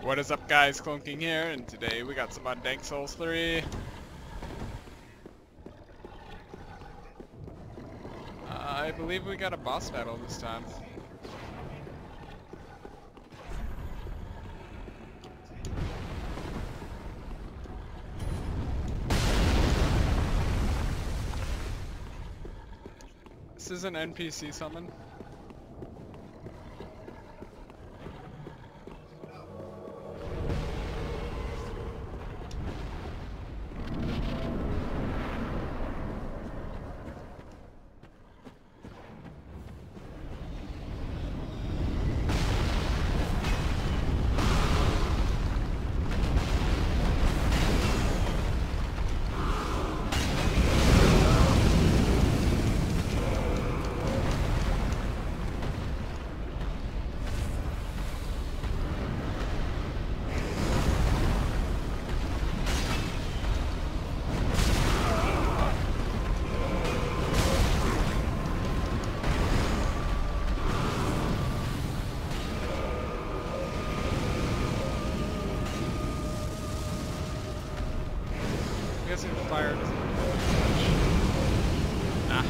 What is up, guys? Clunking here, and today we got some on Dark Souls 3. I believe we got a boss battle this time. This is an NPC summon. I'm guessing the fire doesn't do much. Ah.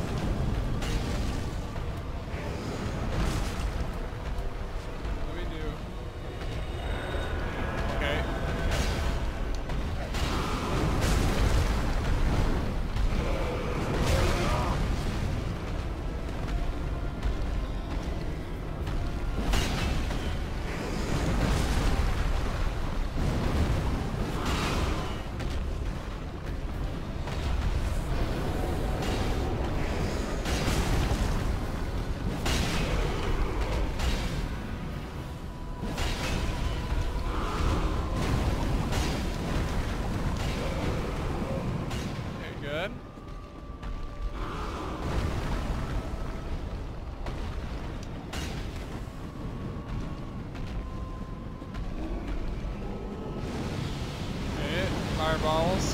What do we do? Okay. Good. Okay, fireballs.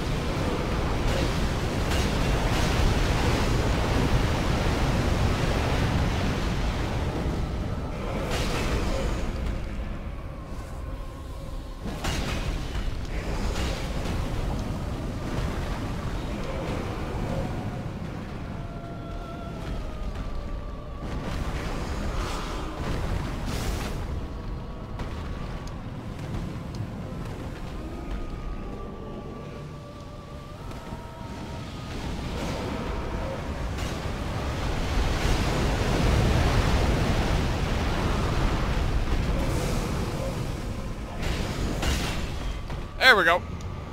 There we go.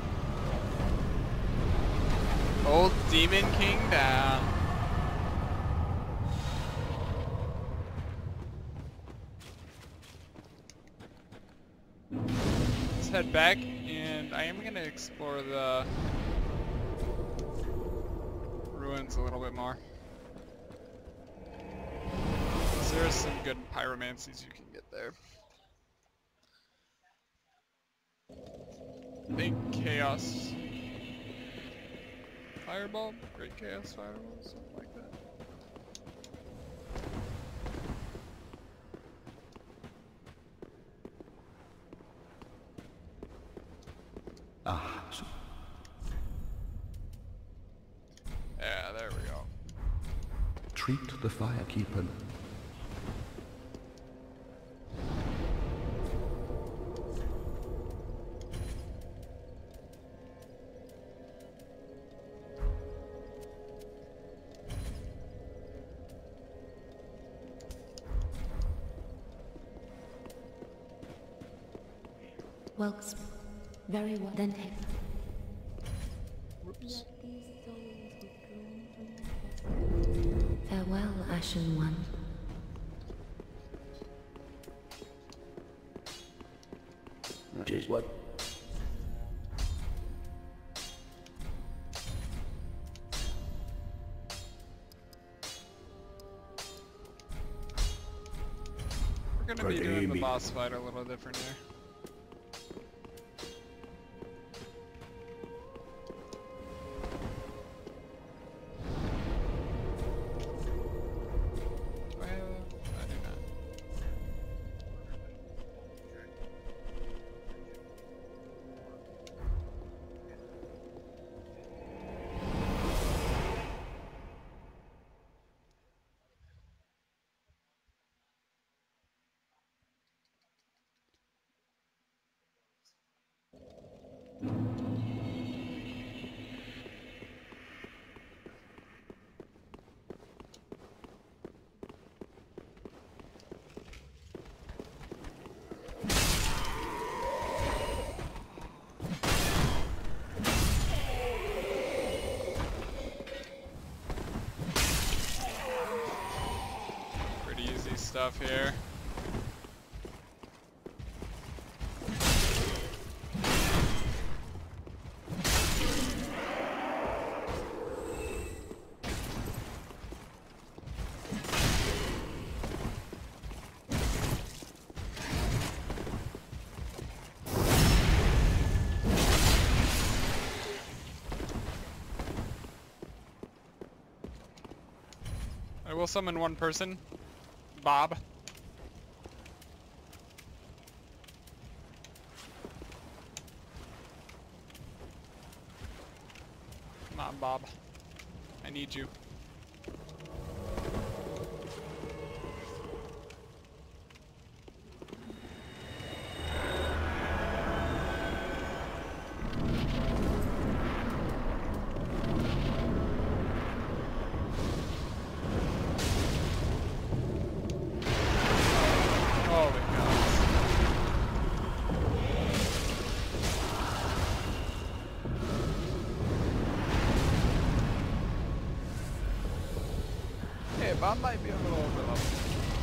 Old Demon King down. Let's head back, and I am going to explore the ruins a little bit more. There's some good pyromancies you can get there. I think Chaos Fireball? Great Chaos Fireball? Something like that. Ah, so Yeah, there we go. treat the firekeeper. Well, very well then. Whoops. Farewell, Ashen One. Jeez, what? We're gonna be doing the boss fight a little different here. stuff here. I will summon one person. Bob. Come on, Bob. I need you. Bob might be a little overleveled.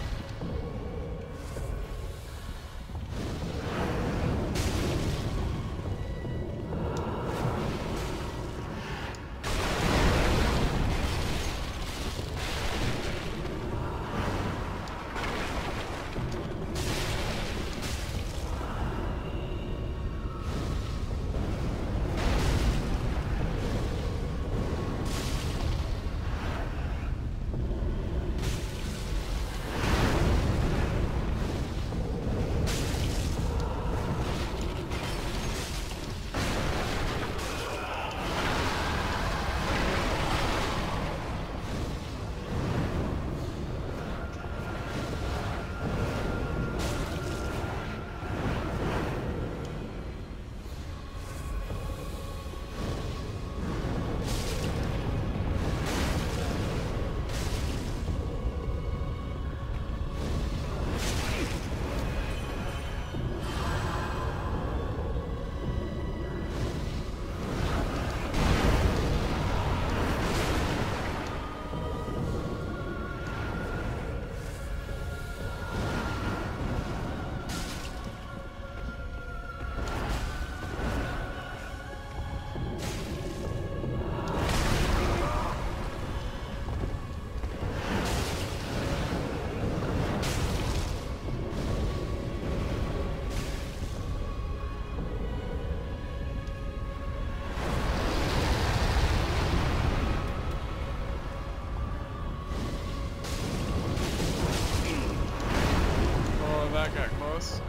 That got close.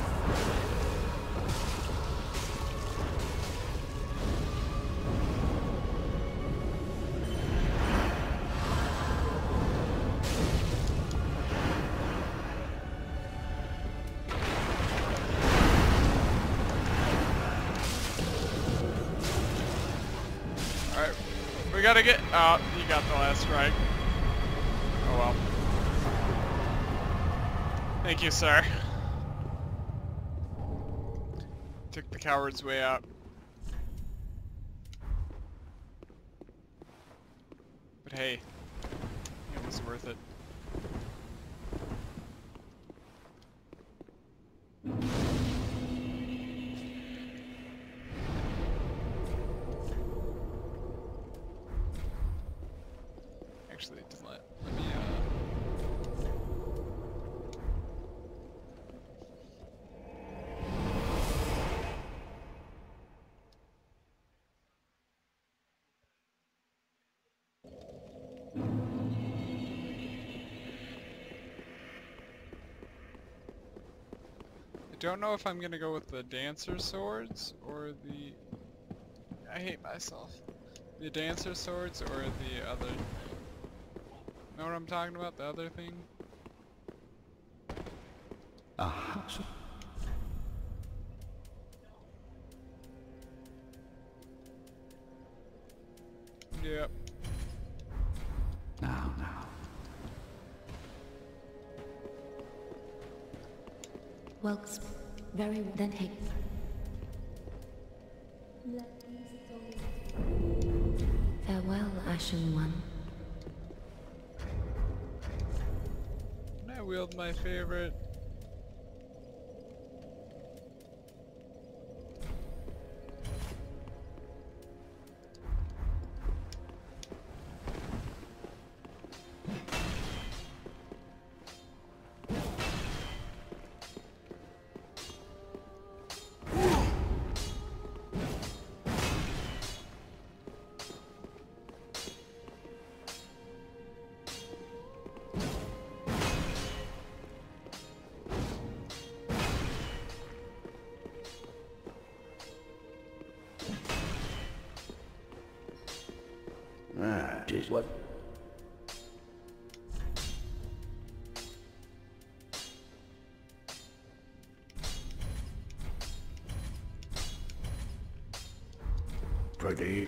Alright, we gotta get out. You got the last strike. Oh well. Thank you, sir. Took the coward's way out. But hey, it was worth it. Actually, it doesn't let me I don't know if I'm gonna go with the dancer swords or the... I hate myself. The dancer swords or the other... Know what I'm talking about? The other thing? Aha. Yep. Now. Welks, very well. Then hey. Farewell, Ashen One. wield my favorite. Ah, jeez, what? Pretty.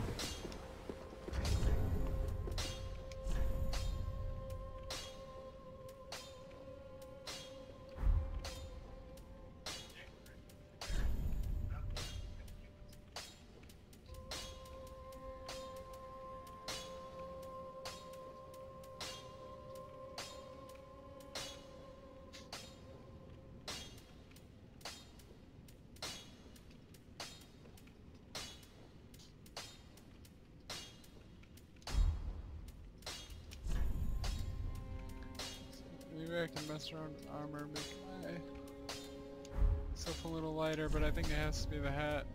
Maybe I can mess around with armor, make myself a little lighter, but I think it has to be the hat.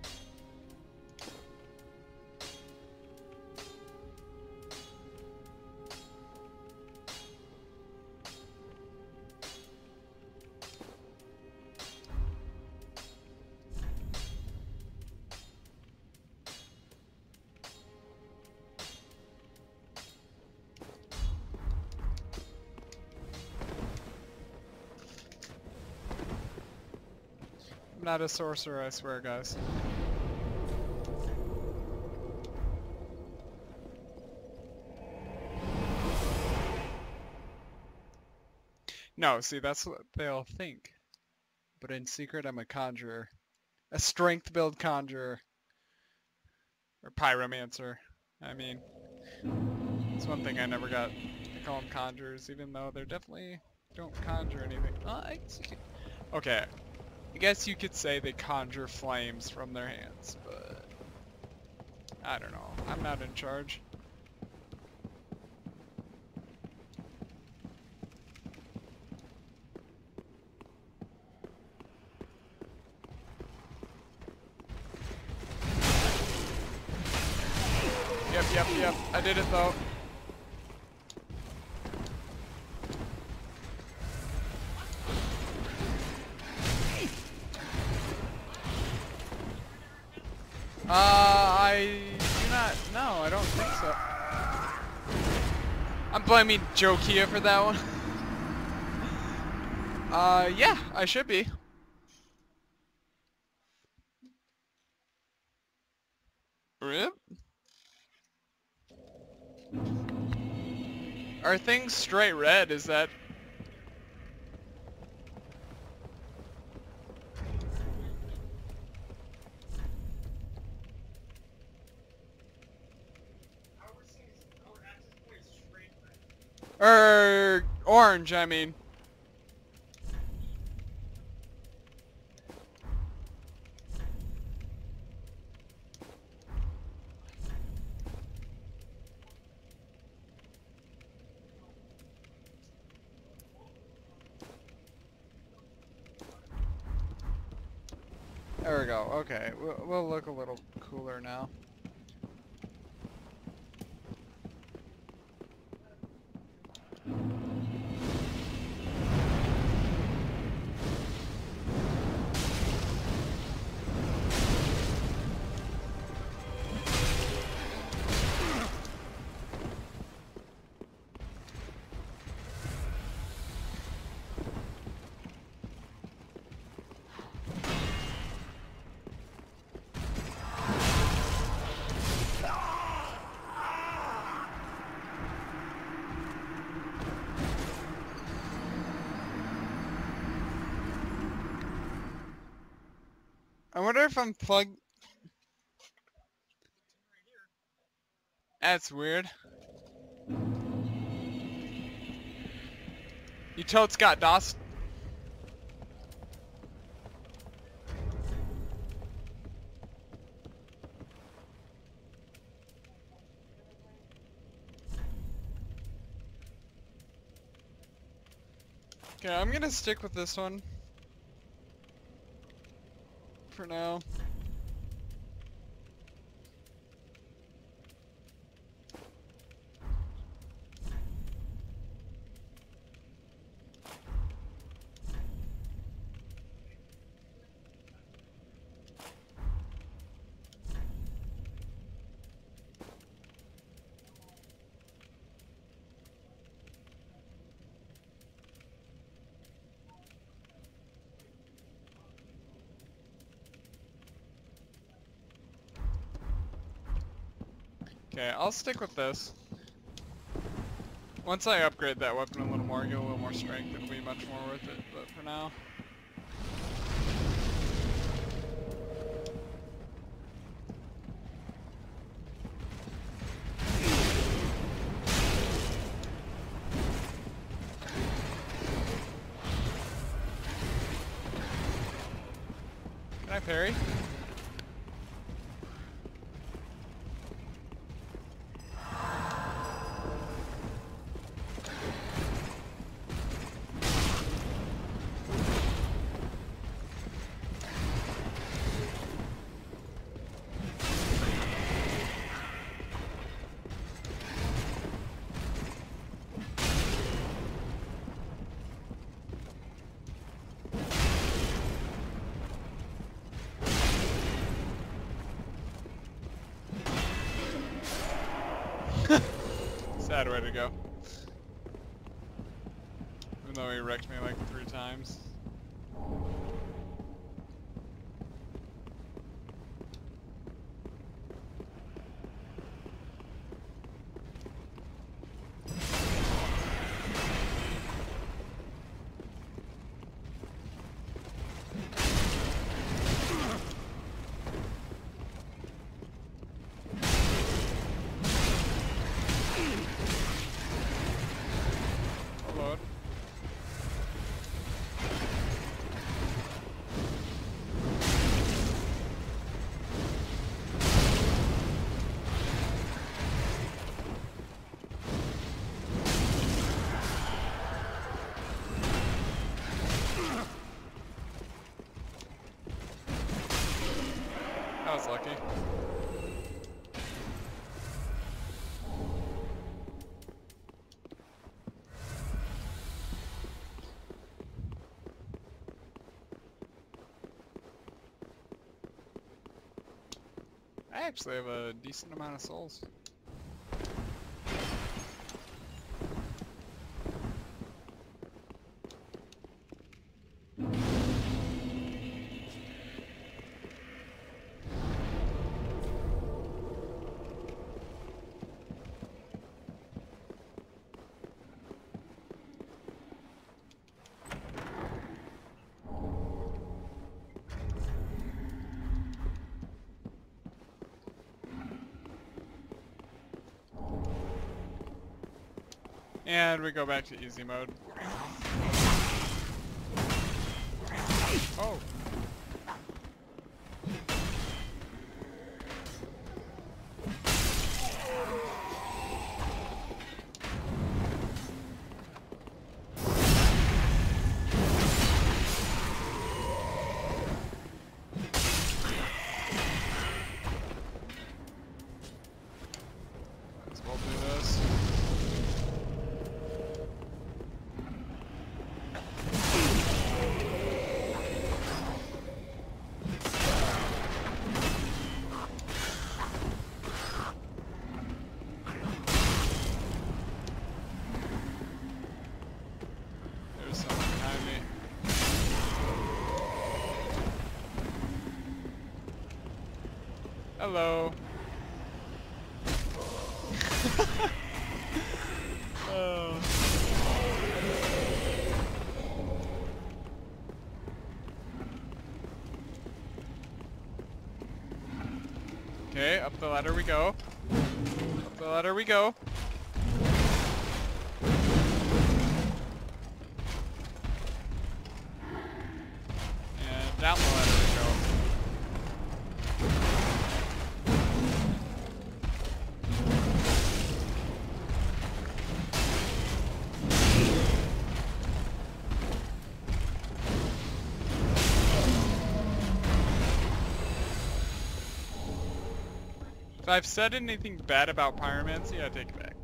I'm not a sorcerer, I swear, guys. No, see, that's what they'll think. But in secret, I'm a conjurer. A strength build conjurer. Or pyromancer. I mean, it's one thing I never got to call them conjurers, even though they're definitely don't conjure anything. Okay, I guess you could say they conjure flames from their hands, but I don't know. I'm not in charge. Yep. I did it though. I do not. No, I don't think so. I'm blaming Jokia for that one. Yeah, I should be. Rip. Are things straight red? Is that... orange, I mean. There we go. Okay, we'll look a little cooler now. I wonder if I'm plugged... That's weird. You totes got DOS. Okay, I'm gonna stick with this one for now. Okay, I'll stick with this. Once I upgrade that weapon a little more, get a little more strength, it'll be much more worth it, but for now. Can I parry? Sad way to go. Even though he wrecked me like 3 times. Lord. That was lucky. I actually have a decent amount of souls. And we go back to easy mode. Oh. Might as well do this. There's someone behind me. Hello. Oh. Okay, up the ladder we go. Up the ladder we go. If I've said anything bad about pyromancy, I take it back.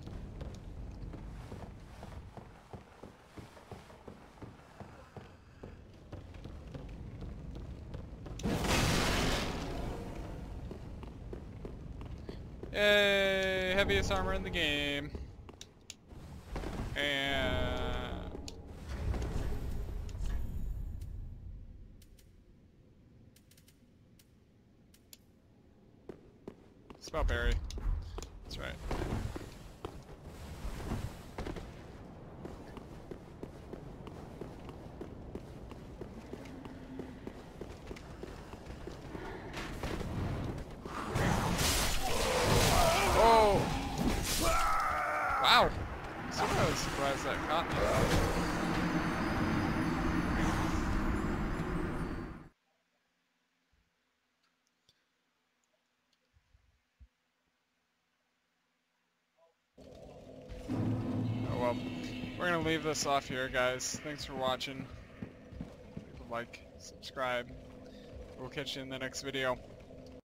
Yay, heaviest armor in the game. And spell berry. That's right. Oh! Wow! I was surprised that caught me. Oh well. We're gonna leave this off here, guys. Thanks for watching. Leave a like, subscribe. We'll catch you in the next video.